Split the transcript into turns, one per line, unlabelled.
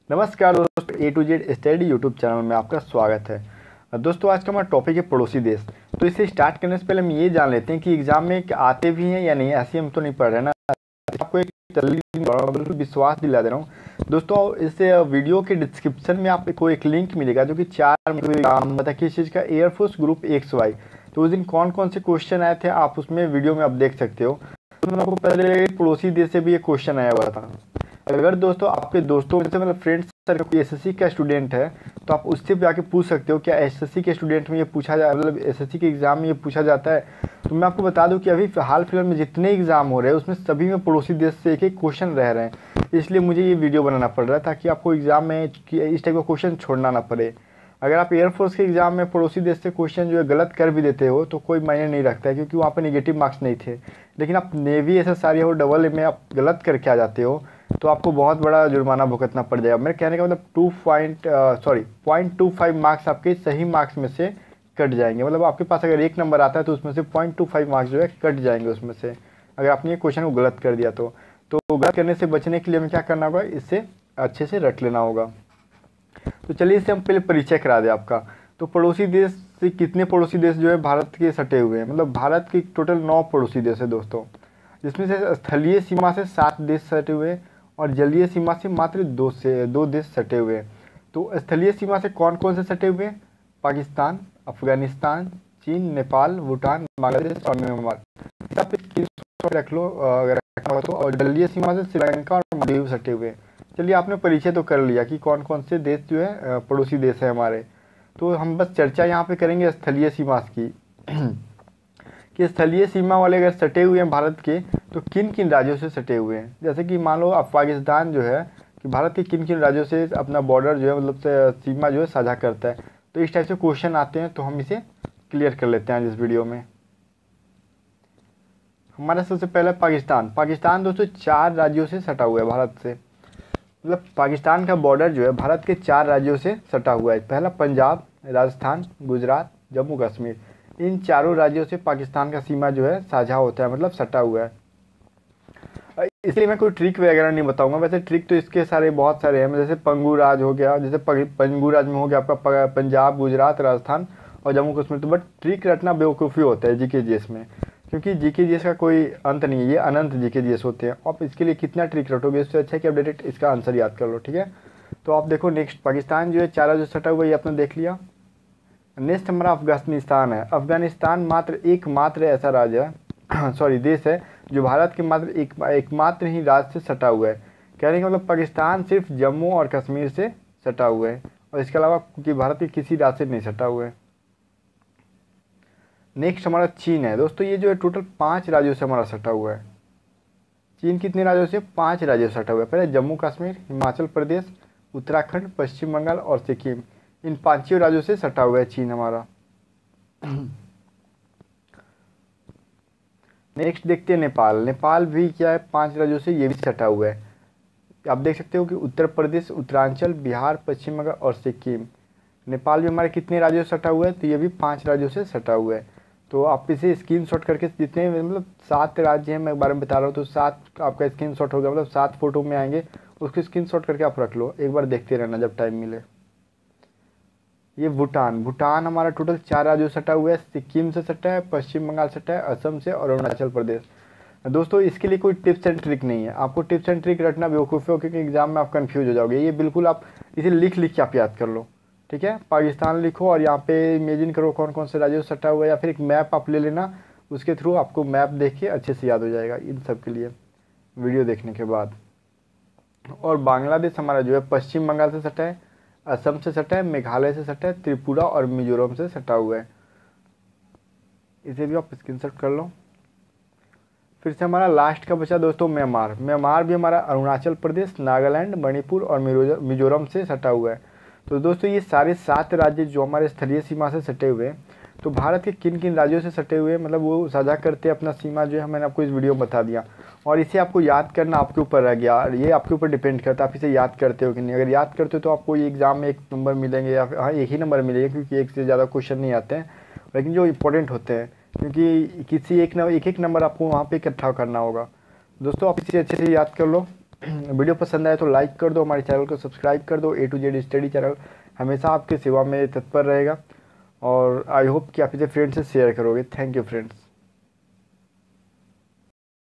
नमस्कार दोस्तों, A to Z study YouTube channel में आपका स्वागत है। दोस्तों आज का हमारा टॉपिक है पड़ोसी देश। तो इसे स्टार्ट करने से पहले हम ये जान लेते हैं कि एग्जाम में आते भी हैं या नहीं। ऐसे हम तो नहीं पढ़ रहे ना, आपको एक बिल्कुल विश्वास दिला दे रहा हूँ। दोस्तों इस वीडियो के डिस्क्रिप्शन में आपको एक लिंक मिलेगा जो कि 4 मतलब किस चीज़ का, एयरफोर्स ग्रुप XY। तो उस दिन कौन कौन से क्वेश्चन आए थे आप उसमें वीडियो में आप देख सकते हो। तो आपको पहले पड़ोसी देश से भी एक क्वेश्चन आया हुआ था। अगर दोस्तों आपके दोस्तों में से मतलब फ्रेंड्स सर्कल कोई एसएससी का स्टूडेंट है तो आप उससे भी आके पूछ सकते हो क्या एसएससी के स्टूडेंट में ये पूछा जाए, मतलब एसएससी के एग्ज़ाम में ये पूछा जाता है। तो मैं आपको बता दूं कि अभी हाल फिलहाल में जितने एग्ज़ाम हो रहे हैं उसमें सभी में पड़ोसी देश से एक एक क्वेश्चन रह रहे हैं। इसलिए मुझे ये वीडियो बनाना पड़ रहा है ताकि आपको एग्ज़ाम में इस टाइप का क्वेश्चन छोड़ना ना पड़े। अगर आप एयरफोर्स के एग्ज़ाम में पड़ोसी देश से क्वेश्चन जो है गलत कर भी देते हो तो कोई मायने नहीं रखता है, क्योंकि वहाँ पर नेगेटिव मार्क्स नहीं थे। लेकिन आप नेवी SSR या डबल में आप गलत करके आ जाते हो तो आपको बहुत बड़ा जुर्माना भुगतना पड़ जाएगा। मेरे कहने का मतलब 0.25 मार्क्स आपके सही मार्क्स में से कट जाएंगे। मतलब आपके पास अगर 1 नंबर आता है तो उसमें से 0.25 मार्क्स जो है कट जाएंगे उसमें से, अगर आपने ये क्वेश्चन को गलत कर दिया तो गलत करने से बचने के लिए हमें क्या करना होगा, इससे अच्छे से रट लेना होगा। तो चलिए इससे हम पहले परिचय करा दें आपका। तो पड़ोसी देश से कितने पड़ोसी देश जो है भारत के सटे हुए हैं, मतलब भारत के टोटल 9 पड़ोसी देश है दोस्तों, जिसमें से स्थलीय सीमा से 7 देश सटे हुए हैं और जलीय सीमा से मात्र 2 देश सटे हुए हैं। तो स्थलीय सीमा से कौन कौन से सटे हुए हैं? पाकिस्तान, अफगानिस्तान, चीन, नेपाल, भूटान, बांग्लादेश और म्यांमार। रख लो अगर रखना हो तो। और जलीय सीमा से श्रीलंका और मालदीव सटे हुए हैं। चलिए आपने परिचय तो कर लिया कि कौन कौन से देश जो है पड़ोसी देश है हमारे। तो हम बस चर्चा यहाँ पे करेंगे स्थलीय सीमा की कि स्थलीय सीमा वाले अगर सटे हुए हैं भारत के तो किन किन राज्यों से सटे हुए हैं। जैसे कि मान लो अब पाकिस्तान जो है कि भारत के किन किन राज्यों से अपना बॉर्डर जो है मतलब सीमा जो है साझा करता है। तो इस टाइप से क्वेश्चन आते हैं तो हम इसे क्लियर कर लेते हैं इस वीडियो में। हमारा सबसे पहला पाकिस्तान दोस्तों 4 राज्यों से सटा हुआ है भारत से। मतलब पाकिस्तान का बॉर्डर जो है भारत के 4 राज्यों से सटा हुआ है। पहला पंजाब, राजस्थान, गुजरात, जम्मू कश्मीर। इन चारों राज्यों से पाकिस्तान का सीमा जो है साझा होता है, मतलब सटा हुआ है। इसलिए मैं कोई ट्रिक वगैरह नहीं बताऊंगा। वैसे ट्रिक तो इसके सारे बहुत सारे हैं, जैसे पंगू राज हो गया, जैसे पंगू राज में हो गया आपका पंजाब, गुजरात, राजस्थान और जम्मू कश्मीर। तो बट ट्रिक रटना बेवकूफ़ी होता है जीके जीएस में, क्योंकि जीके जीएस का कोई अंत नहीं है, ये अनंत जीके जीएस होते हैं। आप इसके लिए कितना ट्रिक रटोगे, इससे अच्छा है कि आप डायरेक्ट इसका आंसर याद कर लो, ठीक है। तो आप देखो नेक्स्ट पाकिस्तान जो है 4 जो सटा हुआ है ये आपने देख लिया। नेक्स्ट हमारा अफगानिस्तान है। अफगानिस्तान एकमात्र ऐसा राज्य है सॉरी देश है जो भारत के मात्र एकमात्र ही राज्य से सटा हुआ है। कहने का मतलब पाकिस्तान सिर्फ जम्मू और कश्मीर से सटा हुआ है और इसके अलावा क्योंकि भारत के किसी राज्य से नहीं सटा हुआ है। नेक्स्ट हमारा चीन है दोस्तों। ये जो है टोटल 5 राज्यों से हमारा सटा हुआ है। चीन कितने राज्यों से? 5 राज्यों से सटा हुआ है। पहले जम्मू कश्मीर, हिमाचल प्रदेश, उत्तराखंड, पश्चिम बंगाल और सिक्किम। इन 5 राज्यों से सटा हुआ है चीन हमारा। नेक्स्ट देखते हैं नेपाल भी क्या है, 5 राज्यों से ये भी सटा हुआ है। आप देख सकते हो कि उत्तर प्रदेश, उत्तरांचल, बिहार, पश्चिम बंगाल और सिक्किम। नेपाल भी हमारे कितने राज्यों से सटा हुआ है? तो ये भी 5 राज्यों से सटा हुआ है। तो आप इसे स्क्रीनशॉट करके जितने मतलब 7 राज्य हैं मैं बारे में बता रहा हूँ, तो 7 आपका स्क्रीनशॉट होगा, मतलब 7 फोटो में आएंगे, उसको स्क्रीनशॉट करके आप रख लो, एक बार देखते रहना जब टाइम मिले। ये भूटान हमारा टोटल 4 राज्यों से सटा हुआ है। सिक्किम से सटा है, पश्चिम बंगाल से सटा है, असम से और अरुणाचल प्रदेश। दोस्तों इसके लिए कोई टिप्स एंड ट्रिक नहीं है, आपको टिप्स एंड ट्रिक रटना बेवकूफ़ी हो क्योंकि एग्जाम में आप कंफ्यूज हो जाओगे। ये बिल्कुल आप इसे लिख के आप याद कर लो, ठीक है। पाकिस्तान लिखो और यहाँ पे इमेजिन करो कौन कौन से राज्यों से सटा हुआ है, या फिर एक मैप आप ले लेना, उसके थ्रू आपको मैप देख के अच्छे से याद हो जाएगा इन सब के लिए वीडियो देखने के बाद। और बांग्लादेश हमारा जो है पश्चिम बंगाल से सटा है, असम से सटा है, मेघालय से सटा है, त्रिपुरा और मिजोरम से सटा हुआ है। इसे भी आप स्क्रीनशॉट कर लो। फिर से हमारा लास्ट का बचा दोस्तों म्यांमार भी हमारा अरुणाचल प्रदेश, नागालैंड, मणिपुर और मिजोरम से सटा हुआ है। तो दोस्तों ये सारे 7 राज्य जो हमारे स्थलीय सीमा से सटे हुए हैं, तो भारत के किन किन राज्यों से सटे हुए हैं मतलब वो साझा करते हैं अपना सीमा जो है, मैंने आपको इस वीडियो में बता दिया। और इसे आपको याद करना आपके ऊपर रह गया, ये आपके ऊपर डिपेंड करता है आप इसे याद करते हो कि नहीं। अगर याद करते हो तो आपको ये एग्जाम में 1 नंबर मिलेंगे, या फिर हाँ 1 ही नंबर मिलेगा, क्योंकि 1 से ज़्यादा क्वेश्चन नहीं आते हैं, लेकिन जो इंपॉर्टेंट होते हैं, क्योंकि किसी एक नंबर आपको वहाँ पे इकट्ठा करना होगा। दोस्तों आप इसे अच्छे से याद कर लो वीडियो पसंद आए तो लाइक कर दो, हमारे चैनल को सब्सक्राइब कर दो। A to Z study channel हमेशा आपकी सेवा में तत्पर रहेगा और आई होप कि आप इसे फ्रेंड्स से शेयर करोगे। Thank you friends.